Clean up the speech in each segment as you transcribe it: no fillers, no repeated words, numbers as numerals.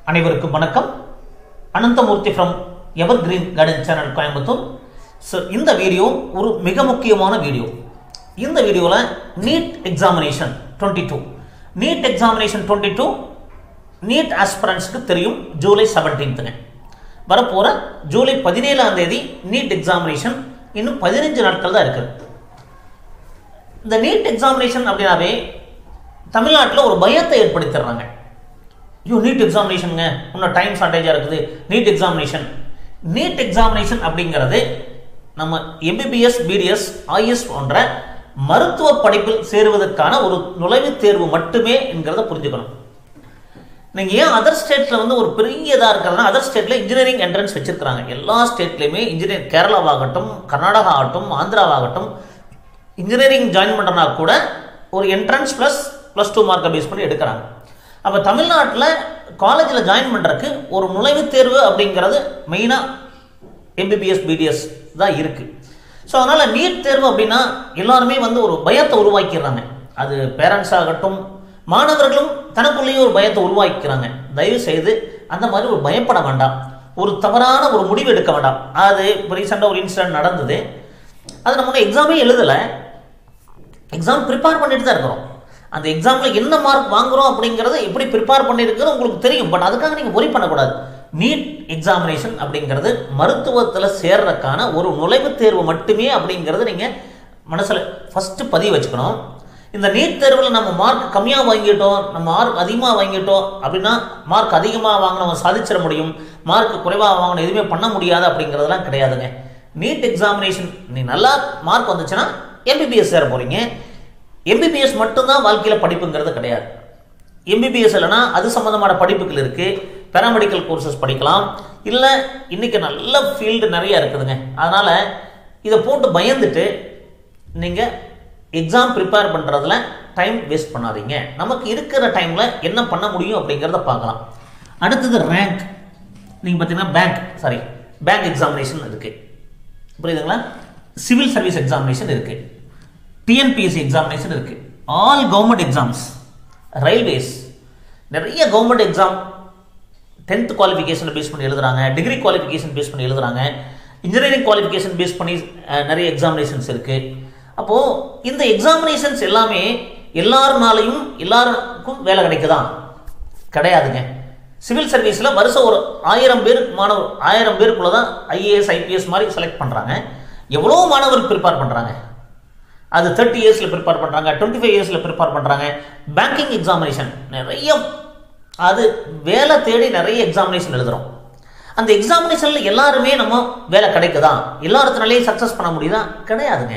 அனைவருக்கும் வணக்கம். Ananthamoorthy from evergreen garden channel Coimbatore. So இந்த வீடியோ ஒரு மிக முக்கியமான வீடியோ. இந்த வீடியோவில் NEET examination 22 NEET examination 22 NEET ஆஸ்பிரண்ட்ஸ்க்கு தெரியும். ஜூலை 17ங்க வரப்போகிற ஜூலை 17ஆம் தேதி நீட் எக்ஸாமினேஷன். இன்னும் 15 நாட்கள் தான் இருக்குது. இந்த நீட் எக்ஸாமினேஷன் அப்படின்னாவே தமிழ்நாட்டில் ஒரு பயத்தை ஏற்படுத்திடுறாங்க. ஐயோ நீட் எக்ஸாமினேஷனுங்க, இன்னும் டைம் ஷார்டேஜாக இருக்குது. நீட் எக்ஸாமினேஷன் அப்படிங்கிறது நம்ம எம்பிபிஎஸ், பிடிஎஸ், ஐஎஸ் போன்ற மருத்துவ படிப்பில் சேருவதற்கான ஒரு நுழைவுத் தேர்வு மட்டுமே என்கிறத புரிஞ்சுக்கணும். நீங்கள் ஏன் அதர் ஸ்டேட்டில் வந்து ஒரு பெரிய இதாக இருக்கிறதுனா, அதர் ஸ்டேட்டில் இன்ஜினியரிங் என்ட்ரன்ஸ் வச்சிருக்கிறாங்க. எல்லா ஸ்டேட்லேயுமே இன்ஜினியரிங், கேரளாவாகட்டும், கர்நாடகா ஆகட்டும், ஆந்திராவாகட்டும், இன்ஜினியரிங் ஜாயின் பண்ணுறனா கூட ஒரு என்ட்ரன்ஸ் ப்ளஸ் 2 மார்க்கை பேஸ் பண்ணி எடுக்கிறாங்க. அப்போ தமிழ்நாட்டில் காலேஜில் ஜாயின் பண்ணுறதுக்கு ஒரு நுழைவுத் தேர்வு அப்படிங்கிறது மெயினாக எம்பிபிஎஸ், பிடிஎஸ் தான் இருக்குது. ஸோ அதனால் நீட் தேர்வு அப்படின்னா எல்லாருமே வந்து ஒரு பயத்தை உருவாக்கிடுறாங்க. அது பேரண்ட்ஸ் ஆகட்டும், மாணவர்களும் தனக்குள்ளேயே ஒரு பயத்தை உருவாக்கிக்கிறாங்க. தயவு செய்து அந்த மாதிரி ஒரு பயப்பட வேண்டாம், ஒரு தவறான ஒரு முடிவு எடுக்க வேண்டாம். அது இப்போ ரீசெண்டாக ஒரு இன்சிடென்ட் நடந்தது. அது நம்ம எக்ஸாமே எழுதலை, எக்ஸாம் ப்ரிப்பேர் பண்ணிட்டு தான் இருக்கிறோம். அந்த எக்ஸாமில் என்ன மார்க் வாங்குகிறோம் அப்படிங்கிறத எப்படி ப்ரிப்பேர் பண்ணியிருக்கிறது உங்களுக்கு தெரியும். பட் அதுக்காக நீங்கள் ஒரி பண்ணக்கூடாது. நீட் எக்ஸாமினேஷன் அப்படிங்கிறது மருத்துவத்தில் சேர்றதுக்கான ஒரு நுழைவுத் தேர்வு மட்டுமே அப்படிங்கிறது நீங்கள் மனசில் ஃபஸ்ட்டு பதிவு வச்சுக்கணும். இந்த நீட் தேர்வில் நம்ம மார்க் கம்மியாக வாங்கிட்டோம், நம்ம மார்க் அதிகமாக வாங்கிட்டோம் அப்படின்னா மார்க் அதிகமாக வாங்கினவங்க சாதிச்சிட முடியும், மார்க் குறைவாக வாங்கின எதுவுமே பண்ண முடியாது அப்படிங்கிறதெல்லாம் கிடையாதுங்க. நீட் எக்ஸாமினேஷன் நீ நல்லா மார்க் வந்துச்சுன்னா எம்பிபிஎஸ் சேர போகிறீங்க. எம்பிபிஎஸ் மட்டும்தான் வாழ்க்கையில் படிப்புங்கிறது கிடையாது. எம்பிபிஎஸ் இல்லைனா அது சம்மந்தமான படிப்புகள் இருக்குது. பேராமெடிக்கல் கோர்சஸ் படிக்கலாம். இல்லை இன்றைக்கி நல்ல ஃபீல்டு நிறையா இருக்குதுங்க. அதனால் இதை போட்டு பயந்துட்டு நீங்கள் எக்ஸாம் ப்ரிப்பேர் பண்ணுறதுல டைம் வேஸ்ட் பண்ணாதீங்க. நமக்கு இருக்கிற டைமில் என்ன பண்ண முடியும் அப்படிங்கிறத பார்க்கலாம். அடுத்தது ரேங்க். நீங்கள் பார்த்தீங்கன்னா பேங்க் எக்ஸாமினேஷன் இருக்குது, புரியுதுங்களா? சிவில் சர்வீஸ் எக்ஸாமினேஷன் இருக்குது, டிஎன்பிஎஸ்சி எக்ஸாமினேஷன் இருக்குது, ஆல் கவர்மெண்ட் எக்ஸாம்ஸ், ரயில்வேஸ், நிறைய கவர்மெண்ட் எக்ஸாம் 10th குவாலிஃபிகேஷனை பேஸ் பண்ணி எழுதுறாங்க, டிகிரி குவாலிஃபிகேஷன் பேஸ் பண்ணி எழுதுறாங்க, இன்ஜினியரிங் குவாலிஃபிகேஷன் பேஸ் பண்ணி நிறைய எக்ஸாமினேஷன்ஸ் இருக்குது. அப்போது இந்த எக்ஸாமினேஷன்ஸ் எல்லாமே எல்லாருனாலையும் எல்லாருக்கும் வேலை கிடைக்குதா? கிடையாதுங்க. சிவில் சர்வீஸில் வருஷம் ஒரு 1000 பேர் மாணவர், 1000 பேருக்குள்ள தான் ஐஏஎஸ், ஐபிஎஸ் மாதிரி செலக்ட் பண்ணுறாங்க. எவ்வளோ மாணவர் ப்ரிப்பேர் பண்ணுறாங்க. அது 30 இயர்ஸில் ப்ரிப்பேர் பண்ணுறாங்க, 25 இயர்ஸில் ப்ரிப்பேர் பண்ணுறாங்க. பேங்கிங் எக்ஸாமினேஷன் நிறைய, அது வேலை தேடி நிறைய எக்ஸாமினேஷன் எழுதுகிறோம். அந்த எக்ஸாமினேஷனில் எல்லாருமே நம்ம வேலை கிடைக்குதா? எல்லாத்தினாலேயும் சக்ஸஸ் பண்ண முடியுதா? கிடையாதுங்க.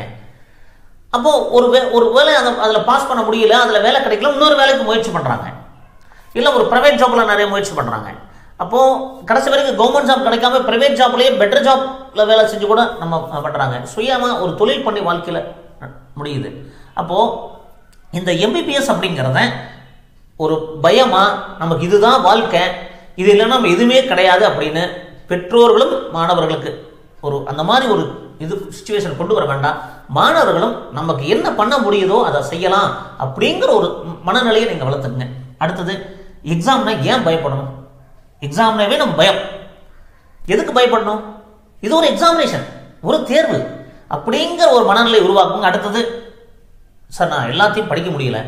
அப்போது ஒரு வேலை அதில் பாஸ் பண்ண முடியல, அதில் வேலை கிடைக்கல, இன்னொரு வேலைக்கு முயற்சி பண்ணுறாங்க. இல்லை ஒரு ப்ரைவேட் ஜாப்பில் நிறைய முயற்சி பண்ணுறாங்க. அப்போது கடைசி வரைக்கும் கவர்மெண்ட் ஜாப் கிடைக்காம ப்ரைவேட் ஜாப்லேயே பெட்டர் ஜாப்பில் வேலை செஞ்சு கூட நம்ம பண்ணுறாங்க. சுயமாக ஒரு தொழில் பண்ணி வாழ்க்கையில் முடியுது. அப்போது இந்த எம்பிபிஎஸ் அப்படிங்கிறத ஒரு பயமாக நமக்கு இதுதான் வாழ்க்கை, இது இல்லைன்னா நம்ம எதுவுமே கிடையாது அப்படின்னு பெற்றோர்களும் மாணவர்களுக்கு ஒரு அந்த மாதிரி ஒரு இது சிச்சுவேஷன் கொண்டு வர வேண்டாம். மாணவர்களும் நமக்கு என்ன பண்ண முடியுதோ அதை செய்யலாம் அப்படிங்கிற ஒரு மனநிலையை நீங்கள் வளர்த்துக்குங்க. அடுத்தது எக்ஸாம்னா ஏன் பயப்படணும்? எக்ஸாம்னாவே நம்ம பயம். எதுக்கு பயப்படணும்? இது ஒரு எக்ஸாமினேஷன், ஒரு தேர்வு அப்படிங்கிற ஒரு மனநிலை உருவாக்குங்க. அடுத்தது சார் நான் எல்லாத்தையும் படிக்க முடியல.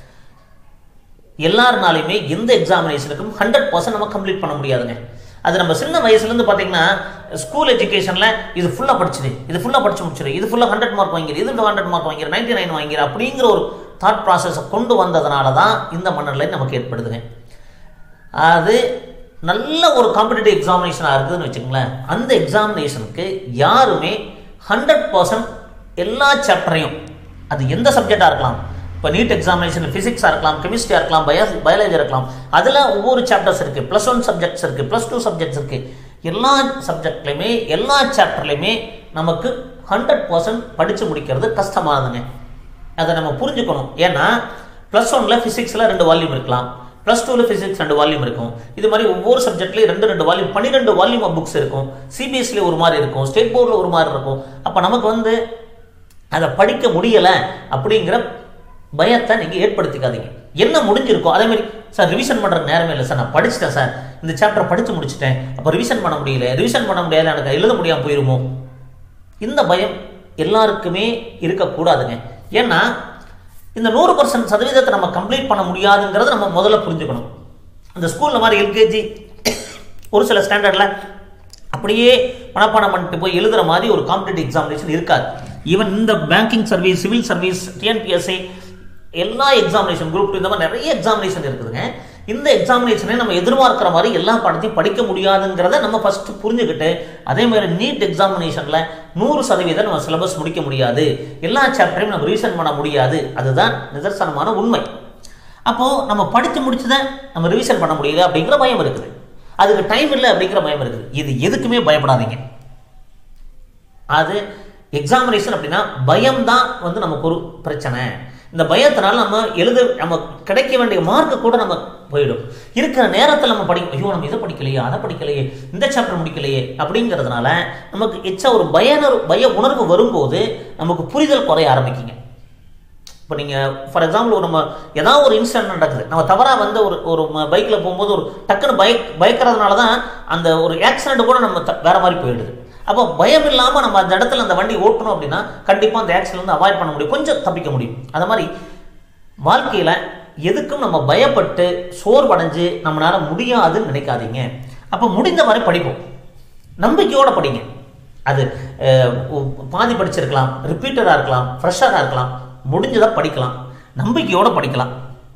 எல்லாருனாலையுமே எந்த எக்ஸாமினேஷனுக்கும் 100% நம்ம கம்ப்ளீட் பண்ண முடியாதுங்க. அது நம்ம சின்ன வயசுலேருந்து பார்த்தீங்கன்னா ஸ்கூல் எஜுகேஷனில் இது ஃபுல்லாக படிச்சுது, இது ஃபுல்லாக படிச்சு முடிச்சிடு, இது ஃபுல்லாக 100 மார்க் வாங்கிடு, இது 100 மார்க் வாங்கிடு, 99 வாங்கிடு அப்படிங்கிற ஒரு தாட் ப்ராசஸை கொண்டு வந்ததுனால தான் இந்த மனநிலை நமக்கு ஏற்படுதுங்க. அது நல்ல ஒரு காம்படிட்டிவ் எக்ஸாமினேஷனாக இருக்குதுன்னு வச்சுக்கோங்களேன். அந்த எக்ஸாமினேஷனுக்கு யாருமே 100% எல்லா சாப்டரையும், அது எந்த சப்ஜெக்டாக இருக்கலாம், இப்போ நீட் எக்ஸாமினேஷன் ஃபிசிக்ஸாக இருக்கலாம், கெமிஸ்ட்ரியாக இருக்கலாம், பயாலஜி இருக்கலாம், அதில் ஒவ்வொரு சாப்டர்ஸ் இருக்குது, +1 சப்ஜெக்ட்ஸ் இருக்குது, +2 சப்ஜெக்ட்ஸ் இருக்குது. எல்லா சப்ஜெக்ட்லையுமே எல்லா சாப்டர்லையுமே நமக்கு 100% படித்து முடிக்கிறது கஷ்டமானதுங்க. அதை நம்ம புரிஞ்சுக்கணும். ஏன்னா +1ல் ஃபிசிக்ஸில் 2 வால்யூம் இருக்கலாம், +2ல் ஃபிசிக்ஸ் 2 வால்யூம் இருக்கும். இது மாதிரி ஒவ்வொரு சப்ஜெக்ட்லேயும் 2 வால்யூம், 12 வால்யூம் ஆஃப் புக்ஸ் இருக்கும். சிபிஎஸ்சியில் ஒரு மாதிரி இருக்கும், ஸ்டேட் போர்டில் ஒரு மாதிரி இருக்கும். அப்போ நமக்கு அதை படிக்க முடியலை அப்படிங்கிற பயத்தை நீங்கள் ஏற்படுத்திக்காதீங்க. என்ன முடிஞ்சிருக்கோ அதே மாதிரி சார் ரிவிஷன் பண்ணுறதுக்கு நேரமே இல்லை சார், நான் படிச்சுட்டேன் சார், இந்த சாப்டர் படித்து முடிச்சுட்டேன், அப்போ ரிவிஷன் பண்ண முடியல, ரிவிஷன் பண்ண முடியல, எனக்கு எழுத முடியாமல் போயிருமோ, இந்த பயம் எல்லாருக்குமே இருக்கக்கூடாதுங்க. ஏன்னா இந்த 100% சதவீதத்தை நம்ம கம்ப்ளீட் பண்ண முடியாதுங்கிறத நம்ம முதல்ல புரிஞ்சுக்கணும். இந்த ஸ்கூலில் மாதிரி எல்கேஜி ஒரு சில ஸ்டாண்டர்டில் அப்படியே மனப்பாடம் பண்ணிட்டு போய் எழுதுகிற மாதிரி ஒரு காம்படிட்டிவ் எக்ஸாமினேஷன் இருக்காது. ஈவன் இந்த banking service, civil service, TNPSC எல்லா எக்ஸாமினேஷன், குரூப் 2 இந்த மாதிரி நிறைய எக்ஸாமினேஷன் இருக்குதுங்க. இந்த எக்ஸாமினேஷனை நம்ம எதிர்பார்க்குற மாதிரி எல்லா பாடத்தையும் படிக்க முடியாதுங்கிறத நம்ம ஃபர்ஸ்ட் புரிஞ்சுக்கிட்டு, அதே மாதிரி நீட் எக்ஸாமினேஷனில் 100% நம்ம சிலபஸ் முடிக்க முடியாது, எல்லா சாப்டரையும் நம்ம ரிவிஷன் பண்ண முடியாது, அதுதான் நிதர்சனமான உண்மை. அப்போது நம்ம படித்து முடிச்சதை நம்ம ரிவிஷன் பண்ண முடியல அப்படிங்கிற பயம் இருக்குது, அதுக்கு டைம் இல்லை அப்படிங்கிற பயம் இருக்குது. இது எதுக்குமே பயப்படாதீங்க. அது எக்ஸாமினேஷன் அப்படின்னா பயம்தான் நமக்கு ஒரு பிரச்சனை. இந்த பயத்தினால நம்ம கிடைக்க வேண்டிய மார்க்கு கூட நம்ம போயிடும். இருக்கிற நேரத்தில் நம்ம ஐயோ நம்ம இதை படிக்கலையே, அதை படிக்கலையே, இந்த சாப்டர் முடிக்கலையே அப்படிங்கிறதுனால நமக்கு எச்சா ஒரு பய உணர்வு வரும்போது நமக்கு புரிதல் குறைய ஆரம்பிக்குங்க. இப்போ நீங்கள் ஃபார் எக்ஸாம்பிள் நம்ம ஏதாவது ஒரு இன்சிடென்ட் நடக்குது, நம்ம தவறாக ஒரு பைக்கில் போகும்போது ஒரு டக்குன்னு பயக்கிறதுனால தான் அந்த ஒரு ஆக்சிடென்ட் கூட நம்ம வேற மாதிரி போயிடுது. அப்போ பயம் இல்லாமல் நம்ம அந்த இடத்துல அந்த வண்டி ஓட்டணும் அப்படின்னா கண்டிப்பாக அந்த ஆக்சிடென்ட் அவாய்ட் பண்ண முடியும், கொஞ்சம் தப்பிக்க முடியும். அது மாதிரி வாழ்க்கையில் எதுக்கும் நம்ம பயப்பட்டு சோர்வடைஞ்சு நம்மளால முடியாதுன்னு நினைக்காதீங்க. அப்போ முடிந்த வரை படிப்போம், நம்பிக்கையோட படிங்க. அது பாதி படிச்சிருக்கலாம், ரிப்பீட்டராக இருக்கலாம், ஃப்ரெஷ்ஷராக இருக்கலாம், முடிஞ்சதாக படிக்கலாம், நம்பிக்கையோடு படிக்கலாம்.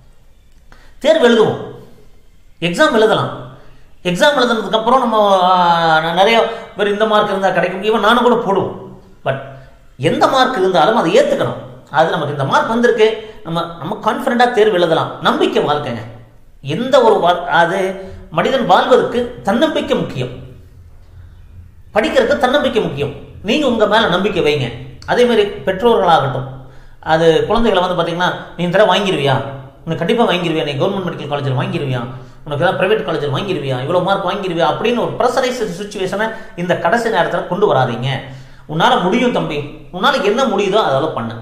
தேர்வு எழுதுவோம், எக்ஸாம் எழுதலாம். எக்ஸாம் எழுதுனதுக்கப்புறம் நம்ம நிறைய பேர் இந்த மார்க் இருந்தால் கிடைக்கும், ஈவன் நானும் கூட போடுவோம். பட் எந்த மார்க் இருந்தாலும் அதை ஏற்றுக்கணும். அது நமக்கு இந்த மார்க் வந்திருக்கு, நம்ம கான்ஃபிடென்ட்டாக தேர்வு எழுதலாம். நம்பிக்கை வாழ்க்கைங்க. எந்த ஒரு அது மனிதன் வாழ்வதற்கு தன்னம்பிக்கை முக்கியம், படிக்கிறதுக்கு தன்னம்பிக்கை முக்கியம். நீங்கள் உங்கள் மேலே நம்பிக்கை வைங்க. அதேமாதிரி பெற்றோர்களாகட்டும், அது குழந்தைகளை பார்த்தீங்கன்னா நீ இந்த தடவை வாங்கிடுவியா, உனக்கு கண்டிப்பாக வாங்கிடுவியா, நீ கவர்மெண்ட் மெடிக்கல் காலேஜில் வாங்கிடுவியா, உனக்கு ஏதாவது ப்ரைவேட் காலேஜில் வாங்கிடுவியா, இவ்வளோ மார்க் வாங்கிடுவியா அப்படின்னு ஒரு ப்ரெஷரைஸ் சுச்சுவேஷனை இந்த கடைசி நேரத்தில் கொண்டு வராதிங்க. உன்னால் முடியும் தம்பி, உன்னால் என்ன முடியுதோ அதெல்லாம் பண்ணு.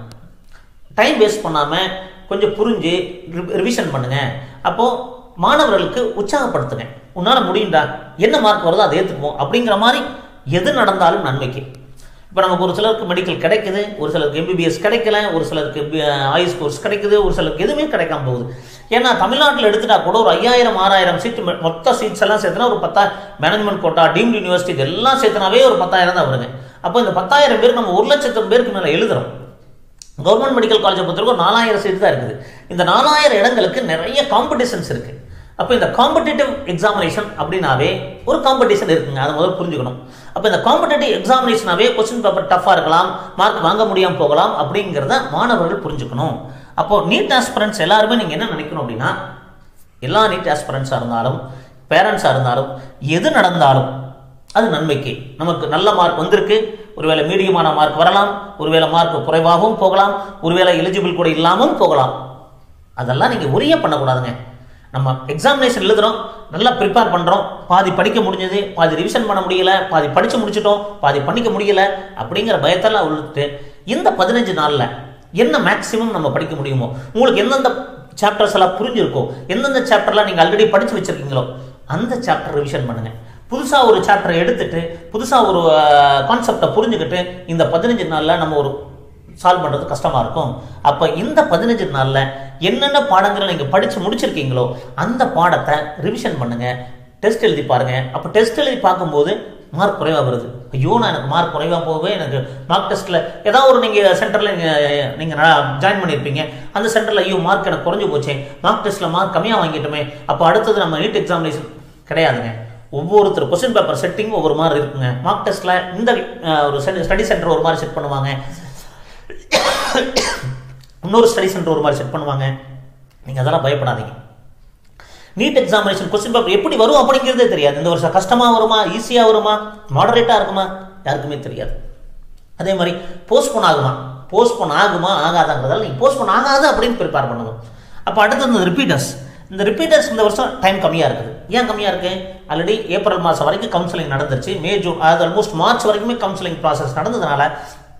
டைம் வேஸ்ட் பண்ணாமல் கொஞ்சம் புரிஞ்சு ரிவிஷன் பண்ணுங்க. அப்போது மாணவர்களுக்கு உற்சாகப்படுத்துங்க. உன்னால் முடியும்டா, என்ன மார்க் வருதோ அதை ஏற்றுக்குவோம் அப்படிங்கிற மாதிரி எது நடந்தாலும் நன்மைக்கு. இப்போ நமக்கு ஒரு சிலருக்கு மெடிக்கல் கிடைக்குது, ஒரு சிலருக்கு எம்பிபிஎஸ் கிடைக்கல, ஒரு சிலருக்கு ஆயுஷ் கோர்ஸ் கிடைக்குது, ஒரு சிலருக்கு எதுவுமே கிடைக்காம போகுது. ஏன்னா தமிழ்நாட்டில் எடுத்துட்டா கூட ஒரு 5000 6000 சீட்டு, மொத்த சீட்ஸ் எல்லாம் சேர்த்துனா ஒரு 10,000 மேனேஜ்மெண்ட் கோட்டா, டீம்டு யூனிவர்சிட்டி இதெல்லாம் சேர்த்துனாவே ஒரு 10,000 தான் வருங்க. அப்போ இந்த 10,000 பேருக்கு நம்ம 1,00,000 பேருக்கு மேலே எழுதுறோம். கவர்மெண்ட் மெடிக்கல் காலேஜை பொறுத்தவரைக்கும் 4000 சீட்டு தான் இருக்குது. இந்த 4000 இடங்களுக்கு நிறைய காம்படிஷன்ஸ் இருக்குது. அப்போ இந்த காம்படிட்டிவ் எக்ஸாமினேஷன் அப்படின்னாவே ஒரு காம்படிஷன் இருக்குங்க, அதை முதல்ல புரிஞ்சுக்கணும். அப்போ இந்த காம்படிட்டிவ் எக்ஸாமினேஷனாவே கொஸ்டின் பேப்பர் டஃப்பாக இருக்கலாம், மார்க் வாங்க முடியாமல் போகலாம் அப்படிங்கிறத மாணவர்கள் புரிஞ்சுக்கணும். அப்போது நீட் ஆஸ்பிரண்ட்ஸ் எல்லாருமே நீங்கள் என்ன நினைக்கணும் அப்படின்னா, எல்லா நீட் ஆஸ்பிரண்ட்ஸாக இருந்தாலும் பேரண்ட்ஸாக இருந்தாலும் எது நடந்தாலும் அது நன்மைக்கு. நமக்கு நல்ல மார்க் வந்திருக்கு, ஒருவேளை மீடியமான மார்க் வரலாம், ஒருவேளை மார்க் குறைவாகவும் போகலாம், ஒருவேளை எலிஜிபிள் கூட இல்லாமல் போகலாம். அதெல்லாம் நீங்கள் உரிய பண்ணக்கூடாதுங்க. நம்ம எக்ஸாமினேஷன் எழுதுகிறோம், நல்லா ப்ரிப்பேர் பண்ணுறோம், பாதி படிக்க முடிஞ்சது, பாதி ரிவிஷன் பண்ண முடியல, பாதி படித்து முடிச்சிட்டோம், பாதி பண்ணிக்க முடியல அப்படிங்கிற பயத்தெல்லாம் விழுத்துட்டு இந்த 15 நாளில் என்ன மேக்ஸிமம் நம்ம படிக்க முடியுமோ, உங்களுக்கு எந்தெந்த சாப்டர்ஸ் எல்லாம் புரிஞ்சிருக்கோ, எந்தெந்த சாப்டர்லாம் நீங்கள் ஆல்ரெடி படித்து வச்சுருக்கீங்களோ அந்த சாப்டர் ரிவிஷன் பண்ணுங்கள். புதுசாக ஒரு சாப்டரை எடுத்துட்டு புதுசாக ஒரு கான்செப்டை புரிஞ்சுக்கிட்டு இந்த 15 நாளில் நம்ம ஒரு சால்வ் பண்ணுறது கஷ்டமாக இருக்கும். அப்போ இந்த 15 நாளில் என்னென்ன பாடங்களை நீங்கள் படித்து முடிச்சிருக்கீங்களோ அந்த பாடத்தை ரிவிஷன் பண்ணுங்கள், டெஸ்ட் எழுதி பாருங்கள். அப்போ டெஸ்ட் எழுதி பார்க்கும்போது மார்க் குறைவாக வருது, ஐயோ நான் எனக்கு மார்க் குறைவாக போகவே, எனக்கு மார்க் டெஸ்ட்டில் ஏதாவது ஒரு நீங்கள் சென்டரில் நீங்கள் ஜாயின் பண்ணியிருப்பீங்க, அந்த சென்டரில் ஐயோ மார்க் எனக்கு குறைஞ்சி போச்சே, மார்க் டெஸ்ட்டில் மார்க் கம்மியாக வாங்கிட்டோமே, அப்போ அடுத்தது நம்ம நீட் எக்ஸாமினேஷன் கிடையாதுங்க. ஒவ்வொருத்தர் கொஸ்டின் பேப்பர் செட்டிங் ஒவ்வொரு மாதிரி இருக்குங்க. மார்க் டெஸ்ட்டில் இந்த ஒரு ஸ்டடி சென்டர் ஒரு மாதிரி செட் பண்ணுவாங்க, இன்னொரு ஸ்டடி சென்டர் ஒரு மாதிரி செட் பண்ணுவாங்க. நீங்கள் அதெல்லாம் பயப்படாதீங்க. நீட் எக்ஸாமினேஷன் கொஸ்டின் பேப்பர் எப்படி வரும் அப்படிங்கிறதே தெரியாது. இந்த வருஷம் கஷ்டமாக வருமா, ஈஸியாக வருமா, மாடரேட்டாக இருக்குமா, யாருக்குமே தெரியாது. அதே மாதிரி போஸ்ட்போன் ஆகுமா ஆகாதாங்கிறதால நீங்கள் போஸ்ட்போன் ஆகாது அப்படின்னு ப்ரிப்பேர் பண்ணணும். அப்போ அடுத்தது இந்த ரிப்பீட்டர்ஸ் இந்த வருஷம் டைம் கம்மியாக இருக்குது. ஏன் கம்மியாக இருக்குது? ஆல்ரெடி ஏப்ரல் மாதம் வரைக்கும் கவுன்சிலிங் நடந்துருச்சு, மே ஜூன் அதாவது ஆல்மோஸ்ட் மார்ச் வரைக்குமே கவுன்சிலிங் ப்ராசஸ் நடந்ததுனால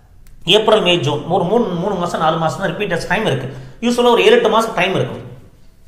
ஏப்ரல் மே ஜூன் ஒரு 3 மாதம் 4 மாதம் தான் ரிப்பீட்டர்ஸ் டைம் இருக்குது. யூஸ்வலாக ஒரு 7-8 மாதம் டைம் இருக்குது.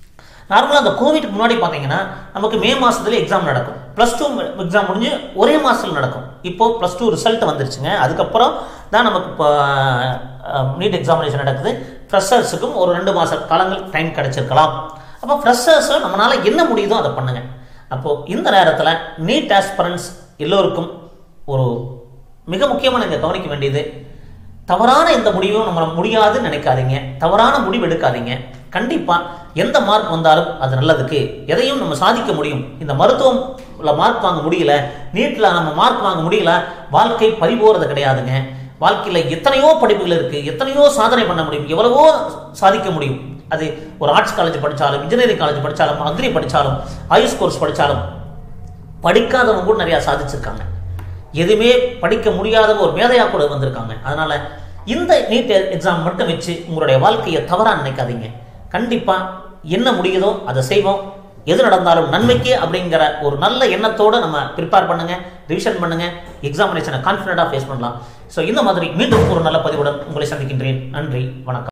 நார்மலாக அந்த கோவிட்க்கு முன்னாடி பார்த்தீங்கன்னா நமக்கு மே மாதத்துல எக்ஸாம் நடக்கும். +2 எக்ஸாம் முடிஞ்சு ஒரே மாதத்தில் நடக்கும். இப்போது +2 ரிசல்ட் வந்துருச்சுங்க. அதுக்கப்புறம் தான் நமக்கு இப்போ நீட் எக்ஸாமினேஷன் நடக்குது. ஃப்ரெஷர்ஸுக்கும் ஒரு 2 மாத காலங்கள் டைம் கிடைச்சிருக்கலாம். அப்போ ஃப்ரெஷர்ஸை நம்மளால் என்ன முடியுதோ அதை பண்ணுங்கள். அப்போது இந்த நேரத்தில் நீட் ஆஸ்பிரன்ட்ஸ் எல்லோருக்கும் ஒரு மிக முக்கியமாக நீங்கள் கவனிக்க வேண்டியது, தவறான எந்த முடிவும் நம்ம முடியாதுன்னு நினைக்காதீங்க. தவறான முடிவு எடுக்காதீங்க. கண்டிப்பாக எந்த மார்க் வந்தாலும் அது நல்லதுக்கு. எதையும் நம்ம சாதிக்க முடியும். இந்த மருத்துவம்ல மார்க் வாங்க முடியல, நீட்டில் நம்ம மார்க் வாங்க முடியல, வாழ்க்கை பறிபோகிறது கிடையாதுங்க. வாழ்க்கையில் எத்தனையோ படிப்புகள் இருக்குது, எத்தனையோ சாதனை பண்ண முடியும், எவ்வளவோ சாதிக்க முடியும். அது ஒரு ஆர்ட்ஸ் காலேஜ் படித்தாலும், இன்ஜினியரிங் காலேஜ் படித்தாலும், அக்ரி படித்தாலும், ஆயுஷ் கோர்ஸ் படித்தாலும், படிக்காதவங்க கூட நிறையா சாதிச்சிருக்காங்க. எதுவுமே படிக்க முடியாதவங்க ஒரு மேதையாக கூட வந்திருக்காங்க. அதனால் இந்த நீட் எக்ஸாம் மட்டும் வச்சு உங்களுடைய வாழ்க்கையை தவறாக நினைக்காதீங்க. கண்டிப்பாக என்ன முடியுதோ அதை செய்வோம். எது நடந்தாலும் நன்மைக்கு அப்படிங்கிற ஒரு நல்ல எண்ணத்தோடு நம்ம ப்ரிப்பேர் பண்ணுங்கள், ரிவிஷன் பண்ணுங்கள், எக்ஸாமினேஷனை கான்ஃபிடென்ட்டாக ஃபேஸ் பண்ணலாம். ஸோ இந்த மாதிரி மீண்டும் ஒரு நல்ல பதிவுடன் உங்களை சந்திக்கின்றேன். நன்றி, வணக்கம்.